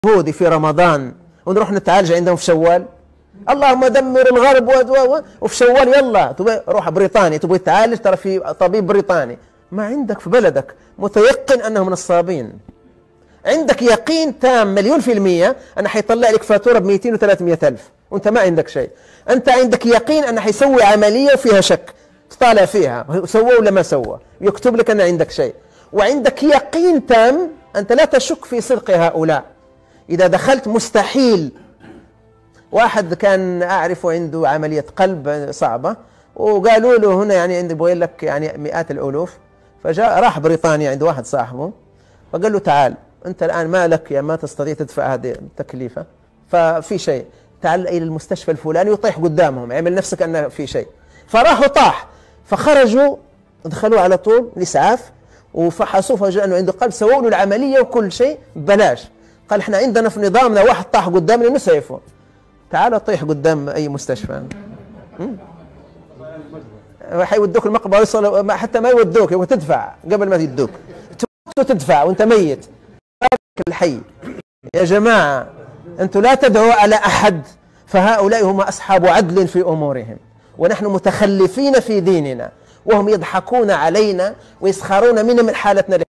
يهودي في رمضان ونروح نتعالج عندهم في شوال. اللهم دمر الغرب وفي شوال يلا روح بريطانيا تبغى تتعالج، ترى في طبيب بريطاني. ما عندك في بلدك متيقن أنهم نصابين، عندك يقين تام 1000000% أنه حيطلع لك فاتورة ب200 و300 ألف وأنت ما عندك شيء. أنت عندك يقين أنه حيسوي عملية وفيها شك، تطالع فيها سوى ولا ما سوى، يكتب لك أن عندك شيء، وعندك يقين تام أنت لا تشك في صدق هؤلاء. إذا دخلت مستحيل. واحد كان أعرفه عنده عملية قلب صعبة وقالوا له هنا يعني يبغى لك يعني مئات الألوف، فجاء راح بريطانيا عند واحد صاحبه فقال له تعال أنت الآن ما لك ما تستطيع تدفع هذه التكلفة، ففي شيء تعال إلى المستشفى الفلاني وطيح قدامهم، عمل نفسك أنه في شيء. فراح وطاح، فخرجوا دخلوا على طول الإسعاف وفحصوه فجأة أنه عنده قلب، سووا له العملية وكل شيء ببلاش. قال احنا عندنا في نظامنا واحد طاح قدامنا نسعفه، تعال طيح قدام أي مستشفى حيودوك المقبرة، حتى ما يودوك وتدفع قبل ما يدوك، تدفع وانت ميت. الحي يا جماعة أنتم لا تدعوا على أحد، فهؤلاء هم أصحاب عدل في أمورهم، ونحن متخلفين في ديننا وهم يضحكون علينا ويسخرون منا من حالتنا.